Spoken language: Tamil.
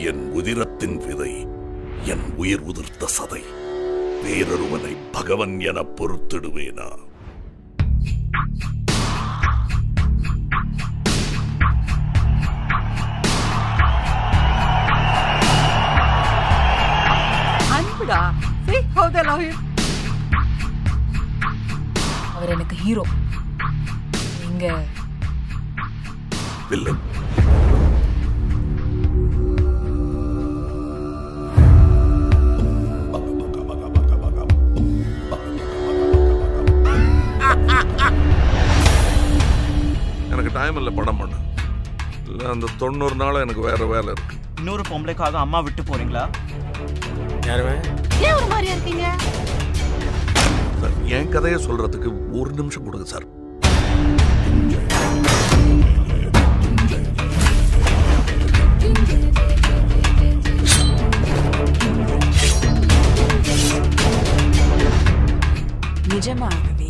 என் உதிரத்தின் விதை, என் உயிர் உதிர்த்த சதை. வேறொருவனை பகவன் என பொறுத்திடுவேனா? அன்புடா. See how they love him. அவர் எனக்கு ஹீரோ, நீங்க வில்லன். எனக்கு டைம் இல்லை படம் பண்ண. இல்லை அந்த 90 நாள் எனக்கு வேற வேலை இருக்கு. இன்னொரு பொம்பளைக்காக அம்மா விட்டு போறீங்களா? யாருமே ஏன் ஒரு மாதிரியா இருக்கீங்க? என் கதையை சொல்றதுக்கு ஒரு நிமிஷம் கொடுங்க சார். நிஜமாகவே